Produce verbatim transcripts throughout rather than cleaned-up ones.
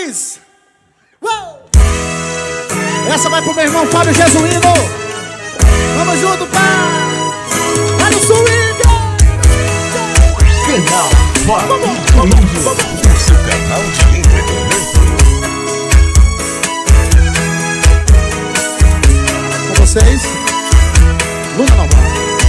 mais! Uou! Essa vai pro meu irmão Fábio Jesuíno. Vamos junto, pá! Vai no swing! Canal Fábio Índio, o seu canal de entretenimento. Com vocês, Luna Nova.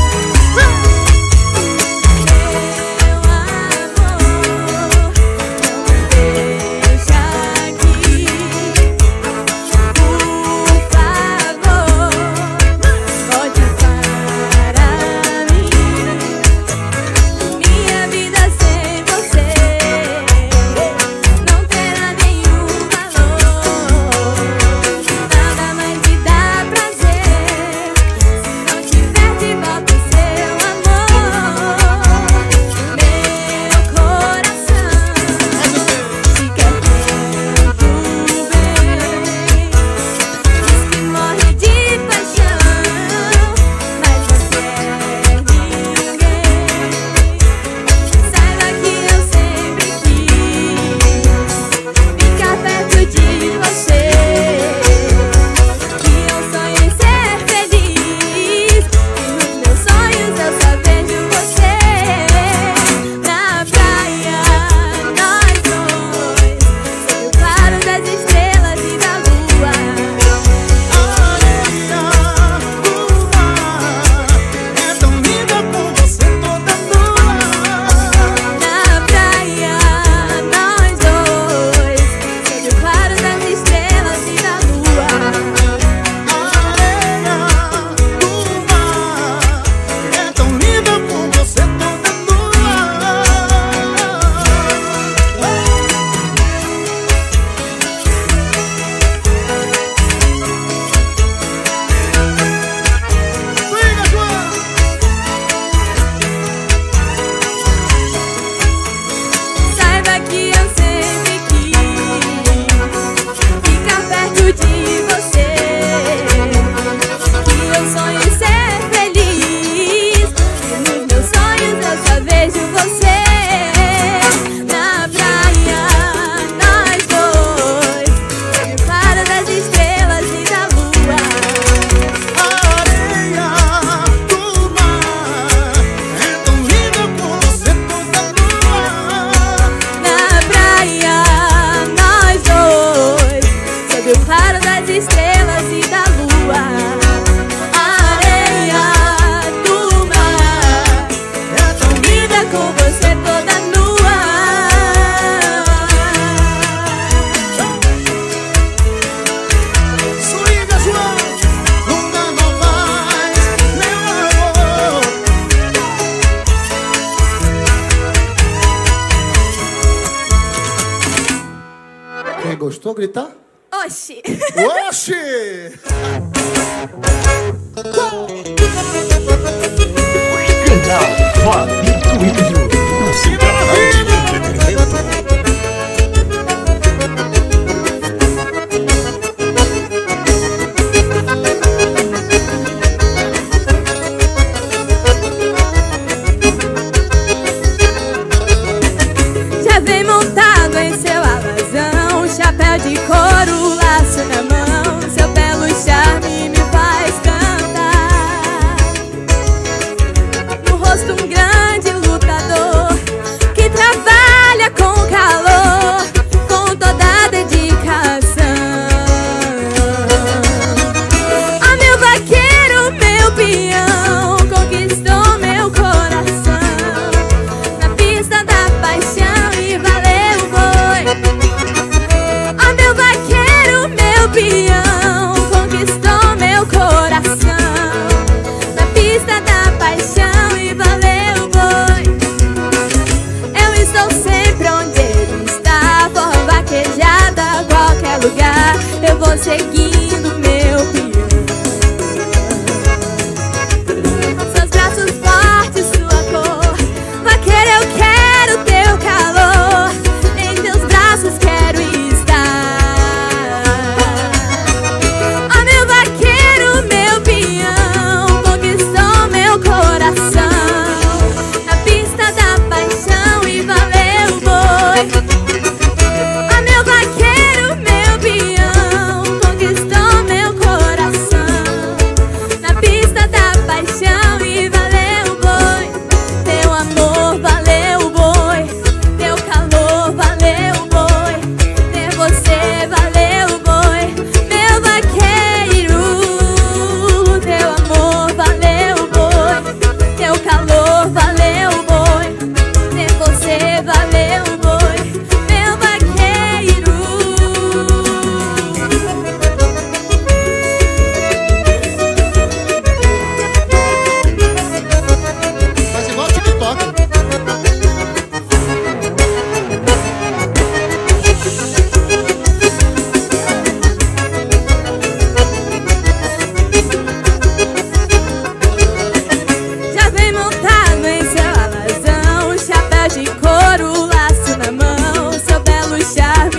Gostou? Gritar? Oxi! Oxi! Canal Fábio Índio, o seu canal de entretenimento. Já vem montado em seu alazão, chapéu de couro, laço na mão, seu belo charme me faz cantar. No rosto um grande lutador que trabalha com calor, com toda a dedicação. Ah, meu vaqueiro, meu peão, conquistou meu coração na pista da paixão e valeu o boi. Ah, meu vaqueiro, meu peão, conquistou meu coração na pista da paixão e valeu o boi. Eu estou sempre onde ele está, forró vaquejada a qualquer lugar. Eu vou seguindo meu peão. Seus braços fortes, sua cor, vaqueiro, eu quero teu calor, em teus braços quero estar. Ah, meu vaqueiro, meu peão, conquistou meu coração na pista da paixão e valeu o boi. Ah, meu vaqueiro,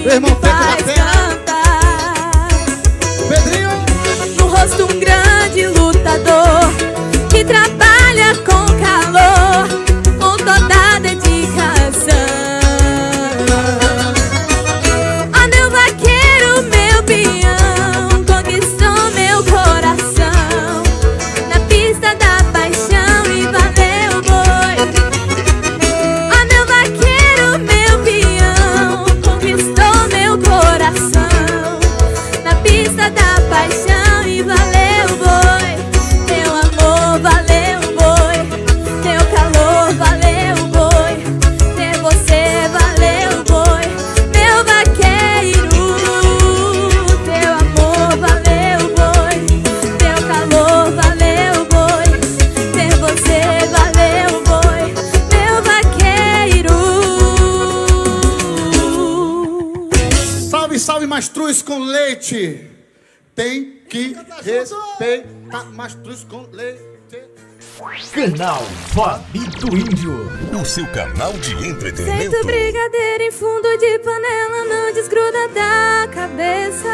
Meu irmão me Pedro faz Batera. cantar. Pedrinho. No rosto um grande lutador que trabalha com calor, com toda a dedicação. Ó meu vaqueiro, meu peão, conquistou meu coração na pista da paixão e valeu o boi. Ó meu vaqueiro, meu peão, conquistou meu coração na pista da paixão e valeu o boi. Teu amor valeu o boi, teu calor valeu o boi, ter você valeu o boi, meu vaqueiro. Teu amor valeu o boi, teu calor valeu o boi, ter você valeu o boi, meu vaqueiro. Salve, salve, mastruz com leite. Tem que respeitar mastruz com leite. Canal Fabi do Índio. O seu canal de entretenimento. Feito brigadeiro em fundo de panela, não desgruda da cabeça.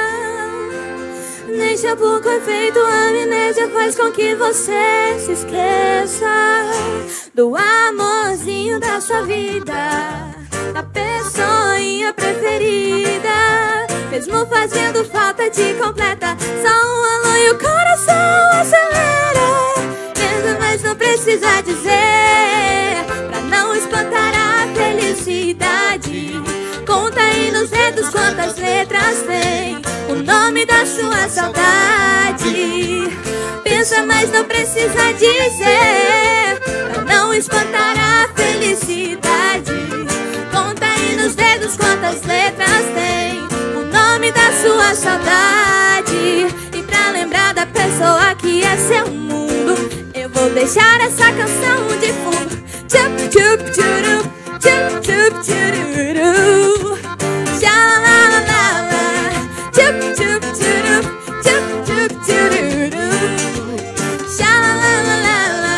Nem shampoo com efeito amnésia faz com que você se esqueça do amorzinho da sua vida, da pessoinha preferida. Mesmo fazendo falta te completa, só um alô e o coração acelera. Mesmo mas não precisa dizer, pra não espantar a felicidade. Conta aí nos dedos quantas letras tem o nome da sua saudade. Pensa mas não precisa dizer, pra não espantar a felicidade. Conta aí nos dedos quantas letras tem o nome da sua saudade. E pra lembrar da pessoa que é seu mundo, eu vou deixar essa canção de fundo. Tchup, tchup, tchurup, tchup, tchup, tchururu. Xalalalala. Tchup, tchup, tchurup, tchup, tchup, tchururu. Xalalalala.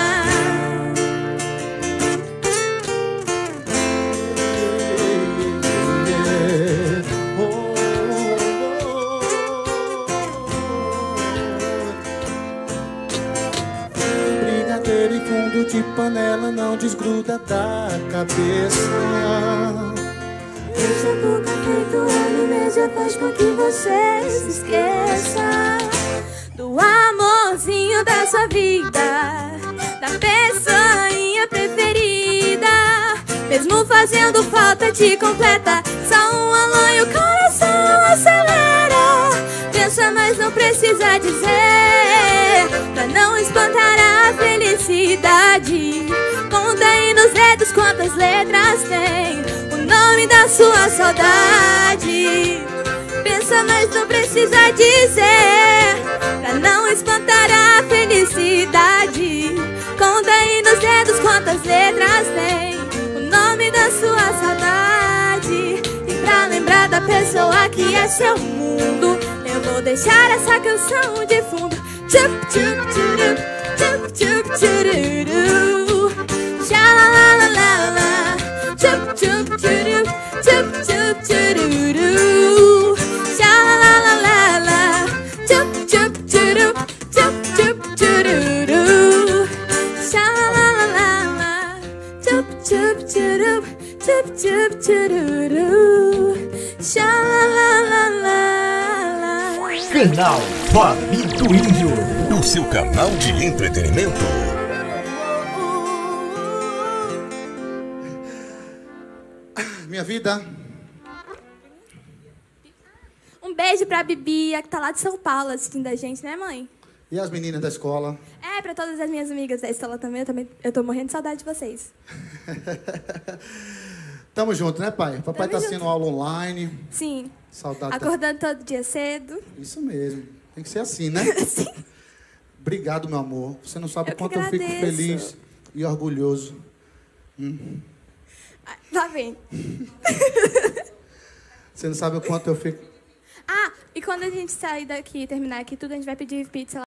Brigadeiro em fundo de panela não desgruda da cabeça. Deixa a boca feito amnésia faz com que você se esqueça do amorzinho da sua vida, da pessoinha preferida. Mesmo fazendo falta te completa, só um alô e o coração acelera. Pensa mas não precisa dizer, pra não espantar a felicidade. Conta aí nos dedos quantas letras tem o nome da sua saudade. Pensa mas não precisa dizer, pra não espantar a felicidade. Conta aí nos dedos quantas letras tem o nome da sua saudade. E pra lembrar da pessoa que é seu mundo, eu vou deixar essa canção de fundo. Tchup, tchup, tchurup, tchup, tchup, tchururu. Xalalalala. Tchup, tchup, tchurup, tchup, tchup, tchururu. Xalalalala. Tchup, tchup, tchurup, tchup, tchup, tchururu. Xalalalala. Tchup, tchup, tchurup, tchup, tchup, tchururu. Xalalalala. Canal Fabi do Índio. O seu canal de entretenimento. Minha vida. Um beijo pra Bibia, que tá lá de São Paulo assistindo a gente, né, mãe? E as meninas da escola? É, pra todas as minhas amigas da escola também, eu, também, eu tô morrendo de saudade de vocês. Tamo junto, né, pai? Papai Tamo tá junto. sendo aula online. Sim. Saudade. tá- Acordando todo dia cedo. Isso mesmo. Tem que ser assim, né? Sim. Obrigado, meu amor. Você não sabe Eu o que quanto eu fico agradeço. feliz e orgulhoso. Ah, tá bem. Você não sabe o quanto eu fico... Ah, e quando a gente sair daqui e terminar aqui tudo, a gente vai pedir pizza lá.